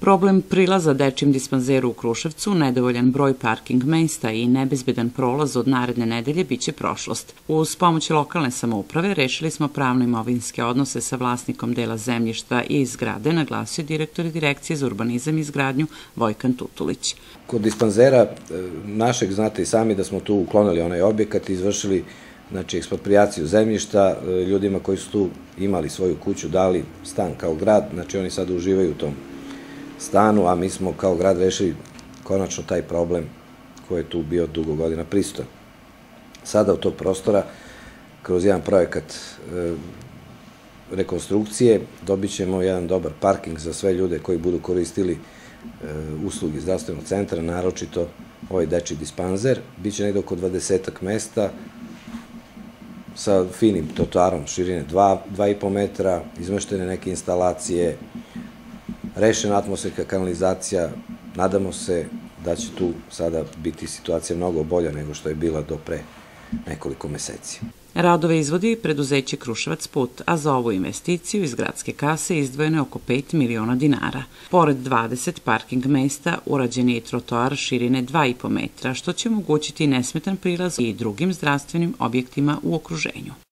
Problem prilaza dečjem dispanzeru u Kruševcu, nedovoljan broj parking mesta i nebezbedan prolaz od naredne nedelje biće prošlost. Uz pomoć lokalne samouprave rešili smo pravno-imovinske odnose sa vlasnikom dela zemljišta i zgrade, naglasio direktor Direkcije za urbanizam i izgradnju Vojkan Tutulić. Kod dispanzera našeg, znate i sami da smo tu uklonili onaj objekat i izvršili eksproprijaciju zemljišta ljudima koji su tu imali svoju kuću, dali stan kao grad, znači oni sad uživaju u tom stanu, a mi smo kao grad rešili konačno taj problem koji je tu bio dugo godina pristojan. Sada u tog prostora, kroz jedan projekat rekonstrukcije, dobit ćemo jedan dobar parking za sve ljude koji budu koristili usluge zdravstvenog centra, naročito ovaj dečiji dispanzer. Biće negde oko 20 mesta sa finim trotoarom širine 2,5 metra, izmeštene neke instalacije, rešena atmosferska kanalizacija. Nadamo se da će tu sada biti situacija mnogo bolja nego što je bila do pre nekoliko meseci. Radove izvodi preduzeće Kruševac put, a za ovu investiciju iz gradske kase izdvojeno je oko 5 miliona dinara. Pored 20 parking mesta, urađen je i trotoar širine 2,5 metra, što će omogućiti nesmetan prilaz i drugim zdravstvenim objektima u okruženju.